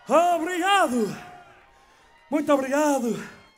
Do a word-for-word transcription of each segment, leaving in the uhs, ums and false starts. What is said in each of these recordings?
Obrigado! Muito obrigado!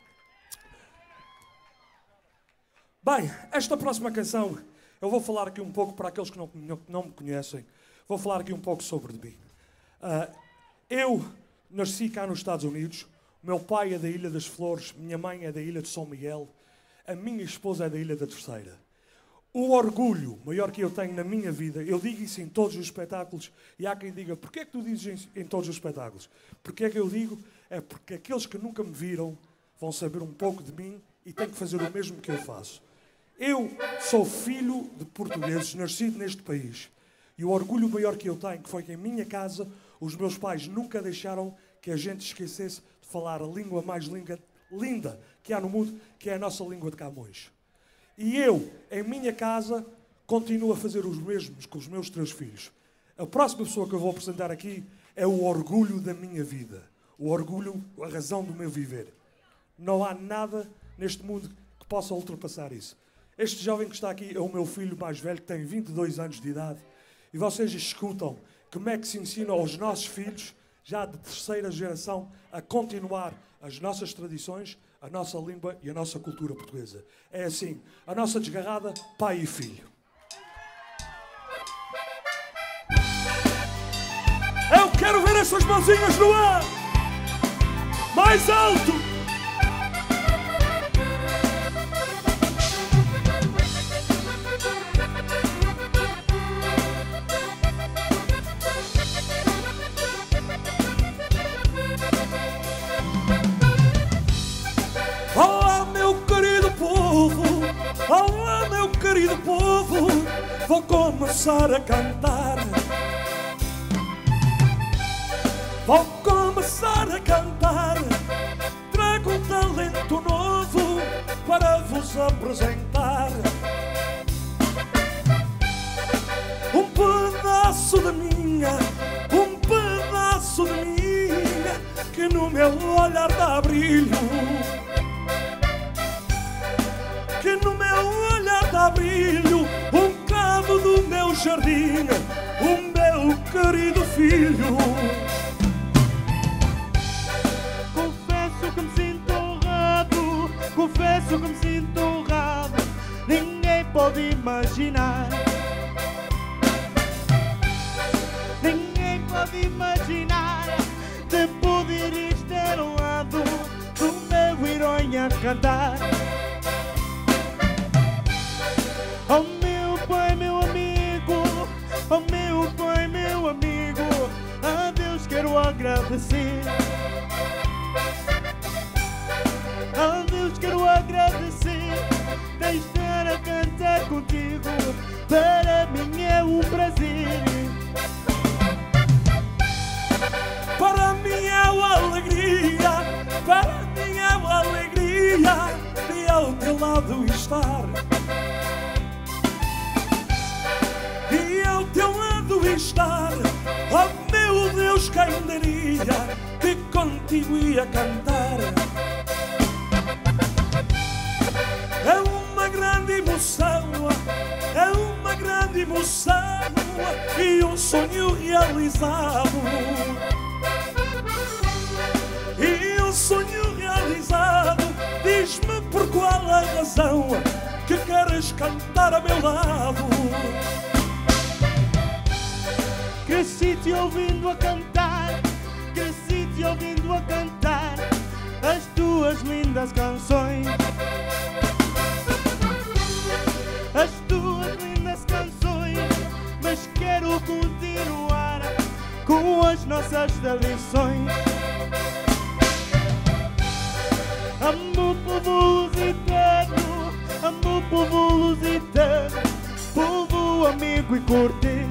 Bem, esta próxima canção, eu vou falar aqui um pouco para aqueles que não, não, não me conhecem, vou falar aqui um pouco sobre de mim. Uh, eu nasci cá nos Estados Unidos, o meu pai é da Ilha das Flores, minha mãe é da Ilha de São Miguel, a minha esposa é da Ilha da Terceira. O orgulho maior que eu tenho na minha vida, eu digo isso em todos os espetáculos, e há quem diga, porquê é que tu dizes em, em todos os espetáculos? Porquê é que eu digo? É porque aqueles que nunca me viram vão saber um pouco de mim e têm que fazer o mesmo que eu faço. Eu sou filho de portugueses, nascido neste país, e o orgulho maior que eu tenho, que foi que em minha casa, os meus pais nunca deixaram que a gente esquecesse de falar a língua mais linda, linda que há no mundo, que é a nossa língua de Camões. E eu, em minha casa, continuo a fazer os mesmos com os meus três filhos. A próxima pessoa que eu vou apresentar aqui é o orgulho da minha vida. O orgulho, a razão do meu viver. Não há nada neste mundo que possa ultrapassar isso. Este jovem que está aqui é o meu filho mais velho, que tem vinte e dois anos de idade. E vocês escutam como é que se ensina aos nossos filhos, já de terceira geração, a continuar as nossas tradições, a nossa língua e a nossa cultura portuguesa. É assim, a nossa desgarrada, pai e filho. Eu quero ver essas mãozinhas no ar! Mais alto! Olá, meu querido povo, olá, meu querido povo, vou começar a cantar. Vou começar a cantar, trago um talento novo para vos apresentar. Um pedaço de minha, um pedaço de minha, que no meu olhar dá brilho. Que no meu olhar dá brilho, um cabo do meu jardim, o meu querido filho. Confesso que me sinto honrado, confesso que me sinto honrado, ninguém pode imaginar. Ninguém pode imaginar de poder estar ao lado do meu herói a cantar. Oh meu pai, meu amigo, oh meu pai, meu amigo, a Deus quero agradecer. A Deus quero agradecer de estar a cantar contigo, para mim é um prazer. Para mim é uma alegria, para mim é uma alegria de ao teu lado estar. E ao teu lado estar, oh meu Deus, quem diria que contigo ia cantar. É uma grande emoção, é uma grande emoção e um sonho realizado. E um sonho realizado, diz-me por qual a razão que queres cantar a meu lado. Cresci-te ouvindo a cantar, cresci-te ouvindo a cantar as tuas lindas canções. As tuas lindas canções, mas quero continuar com as nossas tradições. Amo o povo lusitano, amo o povo lusitano, povo amigo e cortês.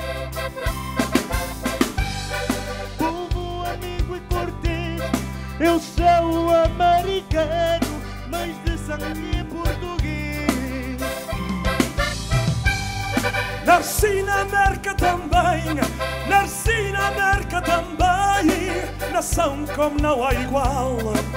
Eu sou americano, mas de sangue português. Nasci na América também, nasci na América também, nação como não há igual.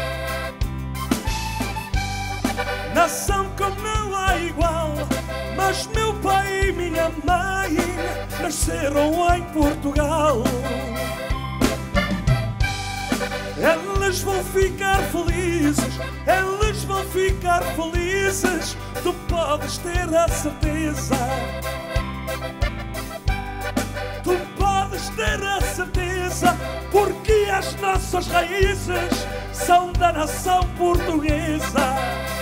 Nação como não há igual, mas meu pai e minha mãe nasceram em Portugal. Eles vão ficar felizes, eles vão ficar felizes. Tu podes ter a certeza, tu podes ter a certeza, porque as nossas raízes são da nação portuguesa.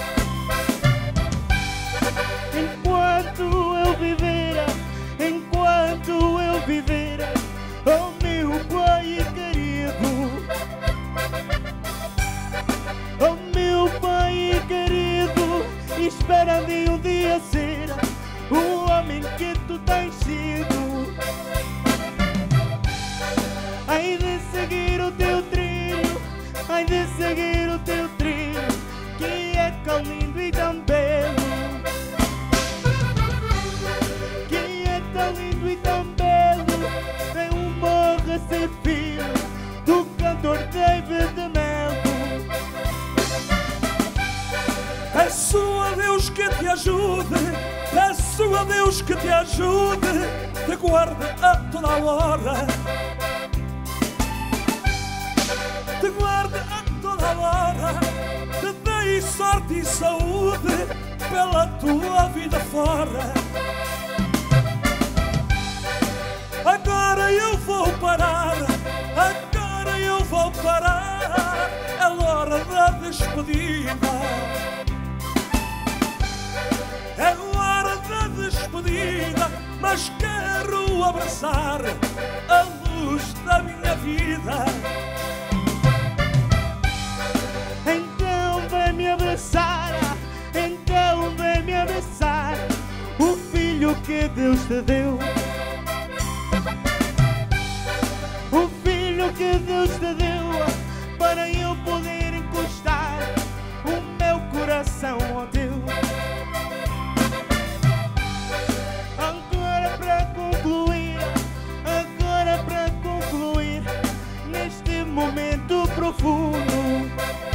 Enquanto eu viver, enquanto eu viver, oh meu pai querido, oh meu pai querido, esperando em um dia ser o homem que tu tens sido. Ai de seguir o teu trilho, ai de seguir o teu trilho, que é tão lindo e tão belo, que é tão lindo e tão belo. É uma honra ser filho do cantor David de Melo. Peço a Deus que te ajude, peço a Deus que te ajude, te guarde a toda a hora, te guarde a toda a hora, te dê sorte e saúde pela tua vida fora. Agora eu vou parar, agora eu vou parar, é hora da despedida, é hora da despedida, mas quero abraçar a luz da minha vida. Então vem me abraçar, então vem me abraçar, o filho que Deus te deu, o filho que Deus te deu, para eu poder encostar o meu coração ao teu. Agora para concluir, agora para concluir, neste momento profundo,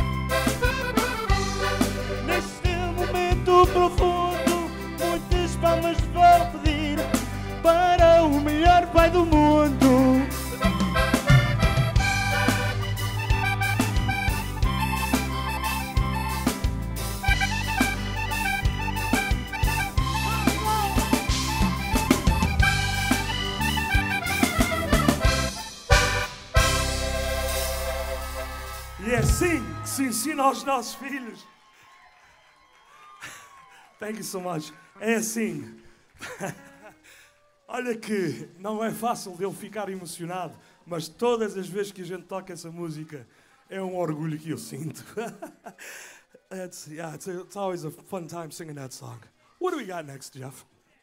neste momento profundo, muitas palmas vou pedir para o melhor pai do mundo. E é assim que se ensina aos nossos filhos. Thank you so much. É assim. Olha que não é fácil de eu ficar emocionado, mas todas as vezes que a gente toca essa música é um orgulho que eu sinto. It's, yeah, it's, a, it's always a fun time singing that song. What do we got next, Jeff?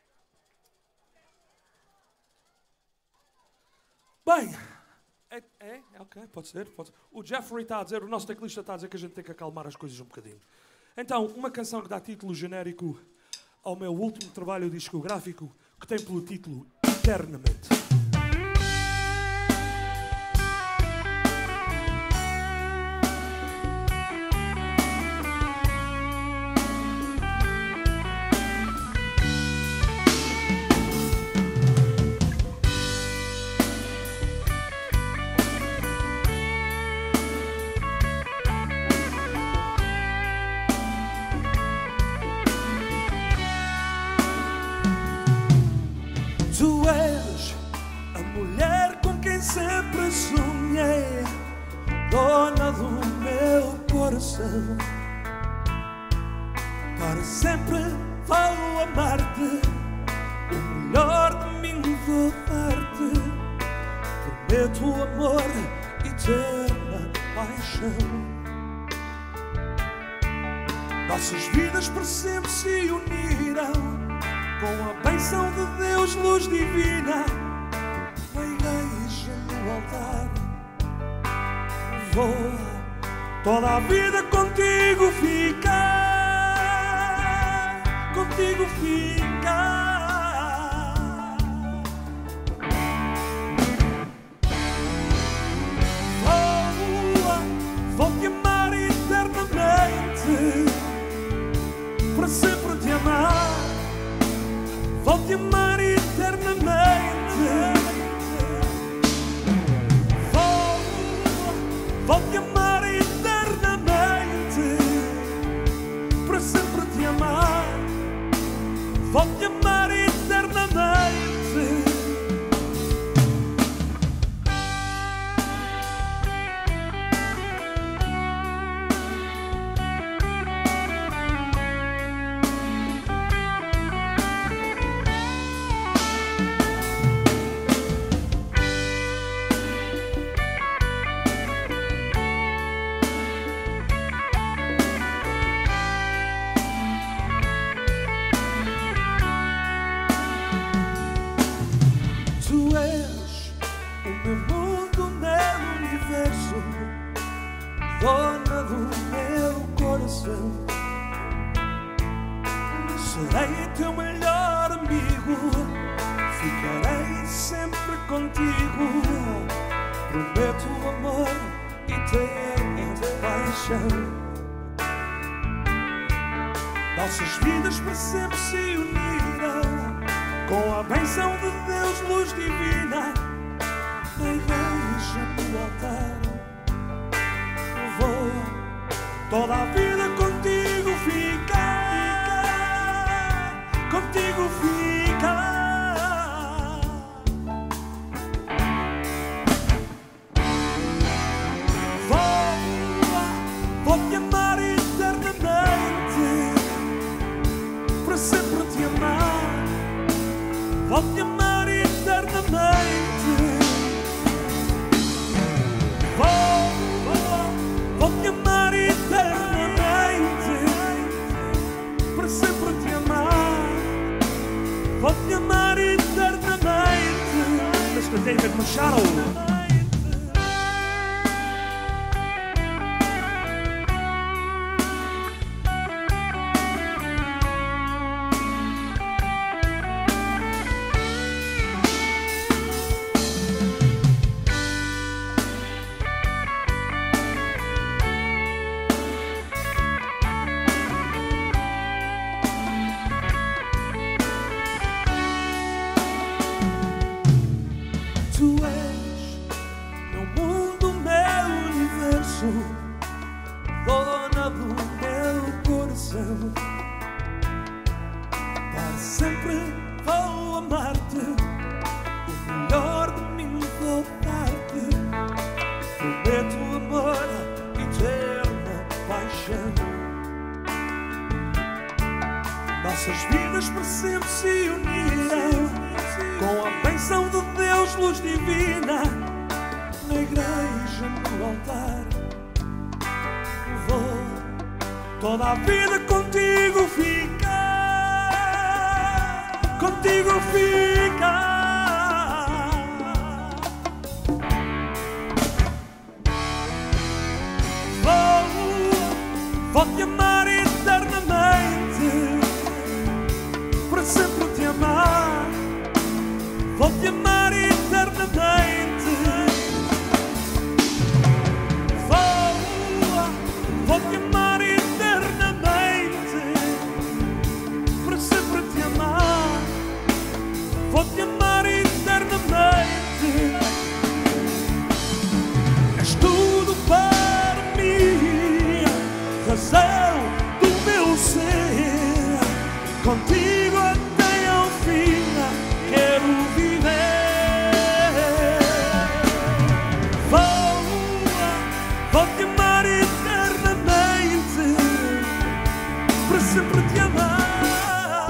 Bem, é, é, ok, pode ser, pode ser. O Jeffrey está a dizer, o nosso teclista está a dizer que a gente tem que acalmar as coisas um bocadinho. Então, uma canção que dá título genérico ao meu último trabalho discográfico, que tem pelo título Eternamente. Tu és a mulher com quem sempre sonhei, dona do meu coração. Para sempre vou amar-te, o melhor de mim vou dar-te. Prometo amor, eterna paixão. Nossas vidas por sempre se uniram com a bênção de Deus, luz divina, na igreja, no altar. Vou toda a vida contigo ficar, contigo ficar. Vou, vou te amar eternamente, para sempre te amar. Vou te amar eternamente. Vou, vou te amar eternamente. dona do meu coração. Serei teu melhor amigo, ficarei sempre contigo. Prometo amor eterno de paixão. Nossas vidas para sempre se uniram, com a bênção de Deus, luz divina. Na igreja, no altar, vou toda a vida contigo ficar, contigo ficar. Vou, vou-te amar eternamente, para sempre te amar. Vou-te amar eternamente. Vou-te amar eternamente, para sempre te amar. Vou-te amar eternamente. mister David Machado. Tu és meu mundo, meu universo, dona do meu coração. Para sempre vou amar-te, o melhor de mim vou dar-te. Prometo amor, eterna paixão. Nossas vidas para sempre se uniram, com a bênção de Deus, luz divina. Na igreja, no altar, vou toda a vida contigo ficar, contigo ficar. Vou, vou-te amar eternamente, para sempre te amar. Vou-te amar eternamente. Vou, vou-te amar eternamente, para sempre te amar. Vou-te amar eternamente. És tudo para mim, razão do meu ser. Contigo até ao fim quero viver. Vou, vou-te amar eternamente, para sempre te amar.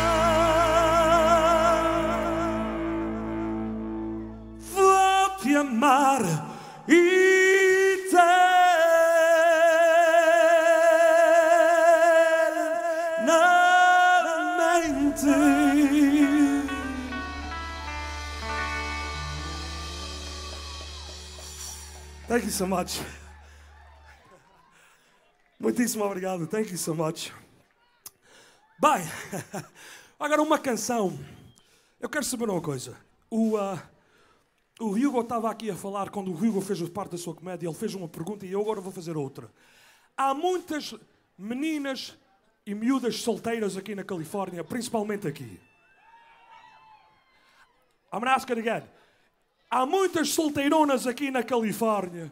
Vou-te amar eternamente. Thank you so much. Muitíssimo obrigado. Thank you so much. Bem, agora uma canção. Eu quero saber uma coisa. O, uh, o Hugo estava aqui a falar, quando o Hugo fez parte da sua comédia, ele fez uma pergunta e eu agora vou fazer outra. Há muitas meninas e miúdas solteiras aqui na Califórnia, principalmente aqui. I'm gonna ask it again. Há muitas solteironas aqui na Califórnia.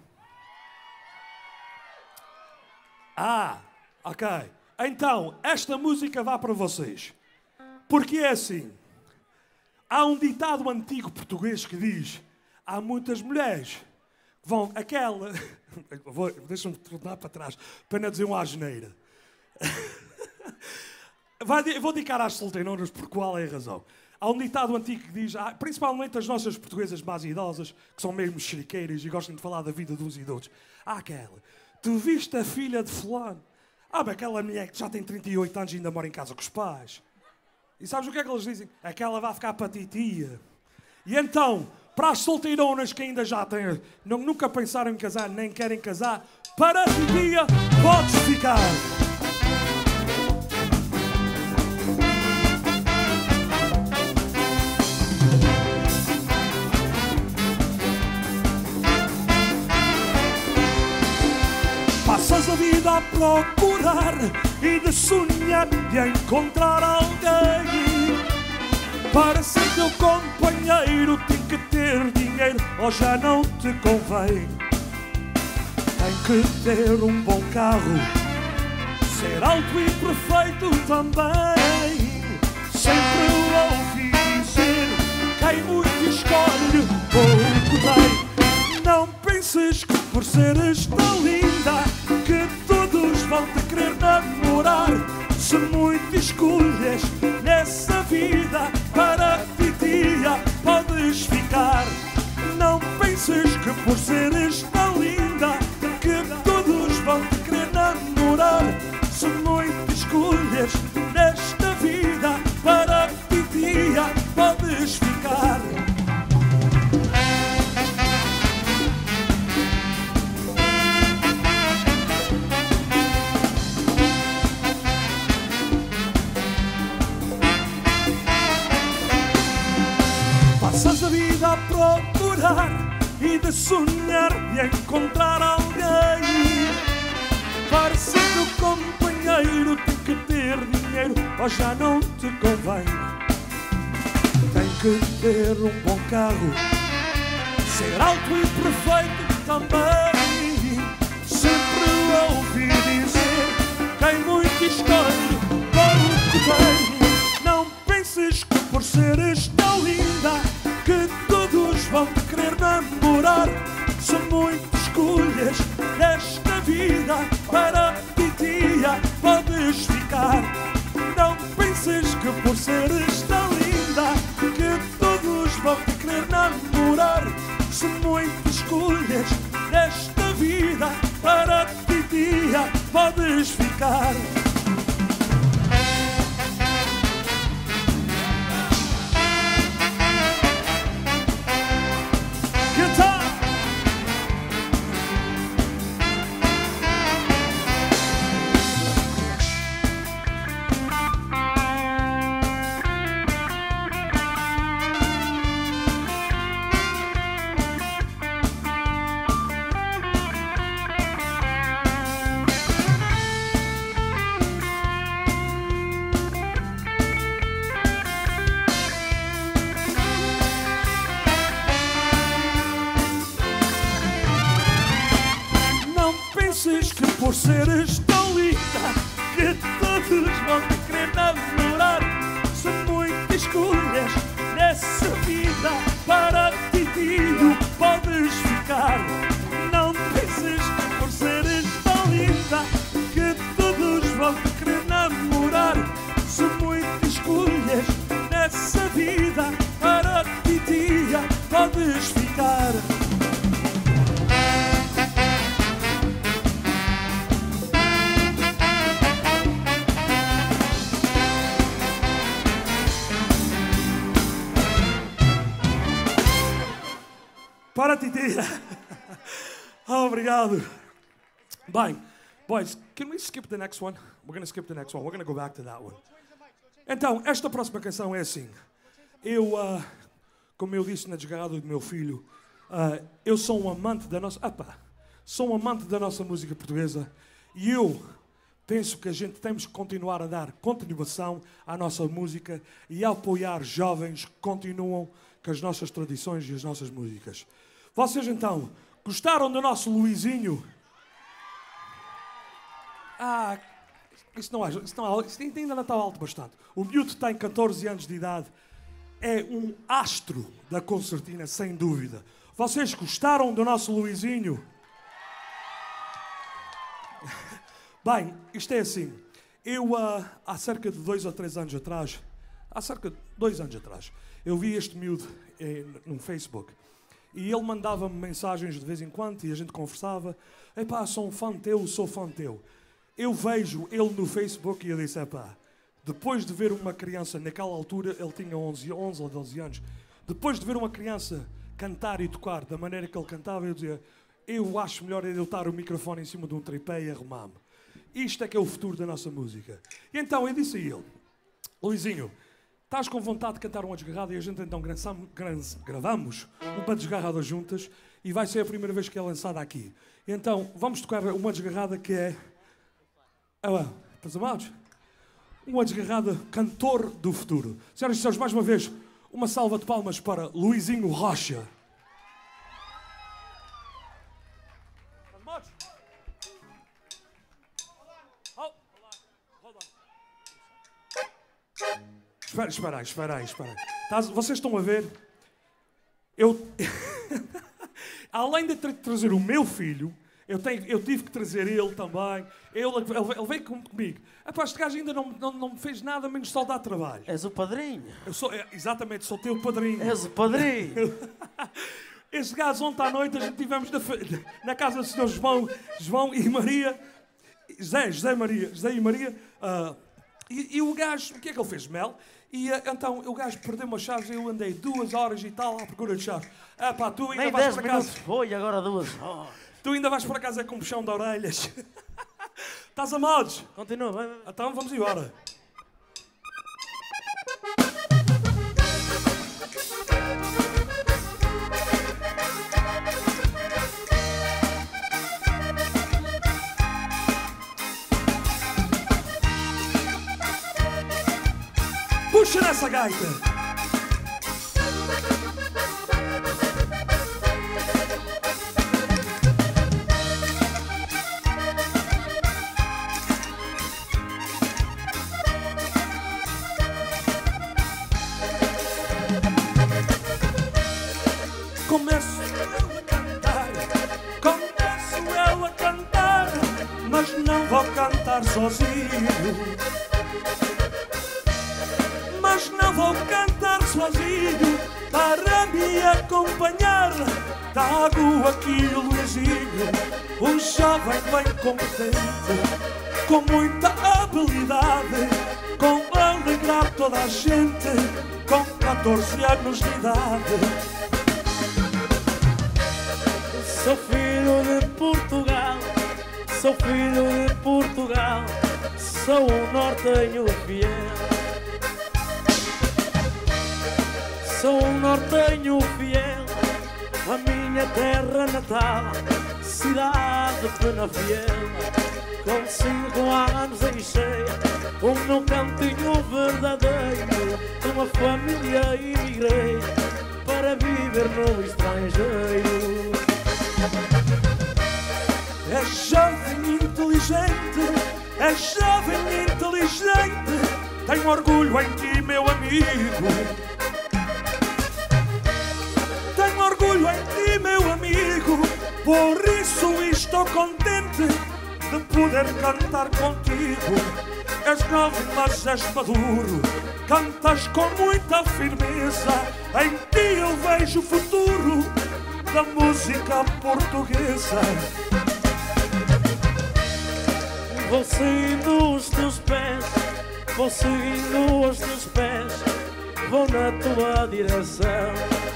Ah, ok. Então, esta música vai para vocês. Porque é assim. Há um ditado antigo português que diz: há muitas mulheres que vão... Aquela... Deixa-me tornar para trás, para não dizer uma asneira. Vou dedicar às solteironas por qual é a razão. Há um ditado antigo que diz, principalmente as nossas portuguesas mais idosas, que são mesmo xeriqueiras e gostam de falar da vida de uns e de outros. Ah, aquela, tu viste a filha de fulano? Ah, bem, aquela mulher que já tem trinta e oito anos e ainda mora em casa com os pais. E sabes o que é que eles dizem? Aquela vai ficar para titia. E então, Para as solteironas que ainda já têm, não, nunca pensaram em casar, nem querem casar, para o dia podes ficar. Passas a vida a procurar e de sonhar de encontrar alguém. Para ser teu companheiro tem que ter dinheiro ou já não te convém. Tem que ter um bom carro, ser alto e perfeito também. Sempre ouvi dizer quem muito escolhe pouco tem. Não penses que por seres tão linda que todos vão te querer namorar. Se muito escolhes nessa vida, para ti dia podes ficar. Não penses que por seres tão linda que todos vão te querer namorar. Se muito escolhes nesta vida, para ti dia podes ficar. Passas a vida a procurar e de sonhar de encontrar alguém. Para ser teu companheiro tem que ter dinheiro ou já não te convém. Tem que ter um bom carro, ser alto e perfeito também. Sempre ouvi dizer quem muito escolhe pouco tem. Não penses que por seres tão linda que todos vão te querer namorar. Se muito escolhes nesta vida, para ti dia podes ficar. Não penses que por seres tão linda que todos vão te querer namorar. Se muito escolhes nesta vida, para ti dia podes ficar. Que por seres tão linda que todos vão te querer namorar. Se muito escolhes nessa vida, para ti dia podes ficar. Não penses que por seres tão linda que todos vão te querer namorar. Se muito escolhes nessa vida, para ti dia podes ficar. Para ti dia. Obrigado. Bem, boys, can we skip the next one? We're going to skip the next one. We're going to go back to that one. Então, esta próxima canção é assim. Eu, uh, como eu disse na desgarrada do meu filho, uh, eu sou um amante da nossa... Apa, sou um amante da nossa música portuguesa e eu penso que a gente temos que continuar a dar continuação à nossa música e a apoiar jovens que continuam com as nossas tradições e as nossas músicas. Vocês, então, gostaram do nosso Luizinho? Ah, isso não é, isso não é, isso ainda não está alto bastante. O miúdo tem catorze anos de idade. É um astro da concertina, sem dúvida. Vocês gostaram do nosso Luizinho? Bem, isto é assim. Eu, uh, há cerca de dois ou três anos atrás, há cerca de dois anos atrás, eu vi este miúdo eh, no Facebook. E ele mandava-me mensagens de vez em quando e a gente conversava. Epá, sou um fã teu, sou fã teu. Eu vejo ele no Facebook e eu disse, epá, depois de ver uma criança, naquela altura ele tinha onze, onze ou doze anos, depois de ver uma criança cantar e tocar da maneira que ele cantava, eu dizia, eu acho melhor eu estar o microfone em cima de um tripé e arrumar-me. Isto é que é o futuro da nossa música. E então eu disse a ele, Luizinho, estás com vontade de cantar uma desgarrada? E a gente então gravamos uma desgarrada juntas e vai ser a primeira vez que é lançada aqui. E então vamos tocar uma desgarrada que é... Ah, estás amados? Uma desgarrada cantor do futuro. Senhoras e senhores, mais uma vez, uma salva de palmas para Luizinho Rocha. Espera, espera aí, espera aí, espera aí. Vocês estão a ver? Eu... Além de ter que trazer o meu filho, eu, tenho, eu tive que trazer ele também. Ele, ele, ele veio comigo. Epá, este gajo ainda não, não, não me fez nada menos só dar trabalho. És o padrinho. Eu sou, é, exatamente, sou teu padrinho. És o padrinho. Este gajo, ontem à noite, a gente estivemos na, na casa do senhor João, João e Maria. José, José, Maria, José e Maria. Uh, e, e o gajo, o que é que ele fez? Mel. E uh, então o gajo perdeu umas chaves e eu andei duas horas e tal à procura de chaves. Ah pá, tu ainda Nem vais dez para minutos casa. foi, agora duas horas. Tu ainda vais para casa com um puxão de orelhas. Estás amados? Continua, vai, vai. Então vamos embora. Puxa nessa gaita! Começo eu a cantar, começo eu a cantar, mas não vou cantar sozinho. Mas não vou cantar sozinho, para me acompanhar trago aqui o Luizinho, um jovem bem competente, com muita habilidade, com alegrar toda a gente, com catorze anos de idade. Sou filho de Portugal, sou filho de Portugal, sou um nortenho fiel. Sou um nortenho fiel, a minha terra natal, cidade de Penafiel. Com cinco anos deixei o meu cantinho verdadeiro, de uma família imigrei para viver no estrangeiro. É jovem inteligente, é jovem inteligente, tenho orgulho em ti, meu amigo. Tenho orgulho em ti, meu amigo, por isso estou contente de poder cantar contigo. És jovem, mas és maduro, cantas com muita firmeza, em ti eu vejo o futuro da música portuguesa. Vou seguindo os teus pés, vou seguindo os teus pés, vou na tua direção.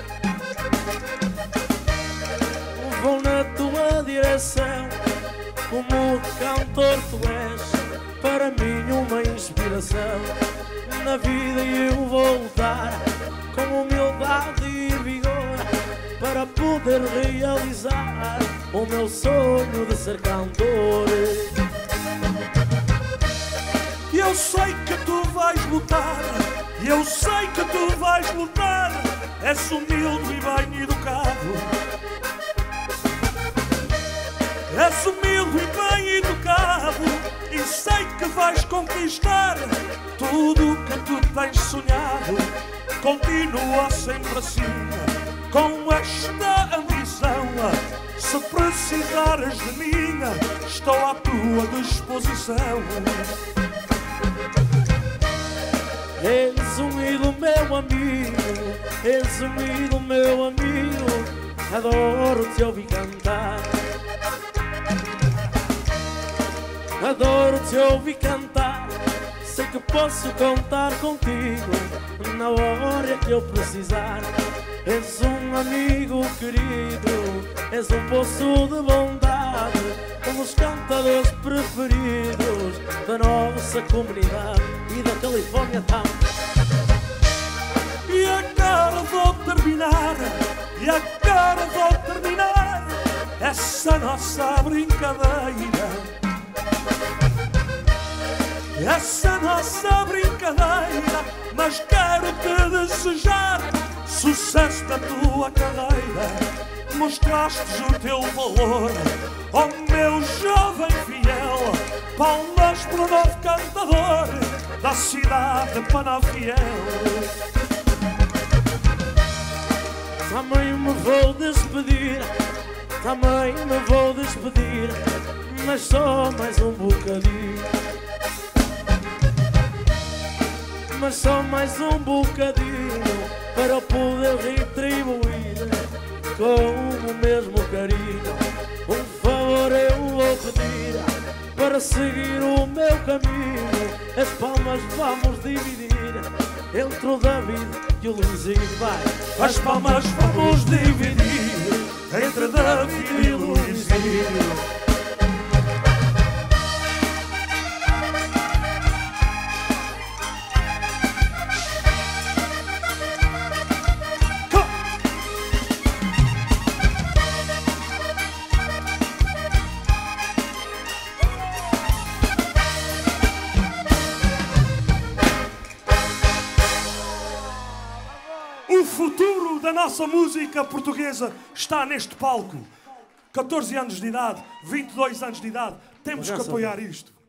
Vou na tua direção, como cantor tu és, para mim uma inspiração. Na vida eu vou lutar, com humildade e vigor, para poder realizar o meu sonho de ser cantor. Eu sei que tu vais lutar, eu sei que tu vais lutar, és humilde e bem educado. És humilde e bem educado, e sei que vais conquistar tudo o que tu tens sonhado. Continua sempre assim, com esta ambição. Se precisares de mim, estou à tua disposição. És humilde, meu amigo, és humilde, meu amigo, adoro te ouvir cantar. Adoro te ouvir cantar, sei que posso contar contigo na hora que eu precisar. És um amigo querido, és um poço de bondade, um dos cantadores preferidos da nossa comunidade e da Califórnia Town. E agora vou terminar, e agora vou terminar essa nossa brincadeira, essa nossa brincadeira, mas quero-te desejar sucesso na tua carreira. Mostrastes o teu valor, ó meu jovem fiel, palmas para o novo cantador da cidade de Penafiel. Também me vou despedir, também me vou despedir, mas só mais um bocadinho, mas só mais um bocadinho, para poder retribuir com o mesmo carinho. Um favor eu vou pedir, para seguir o meu caminho, as palmas vamos dividir entre o David e o Luizinho. Vai, as palmas vamos dividir entre David e Luizinho. O futuro da nossa música portuguesa está neste palco. catorze anos de idade, vinte e dois anos de idade, temos que apoiar isto.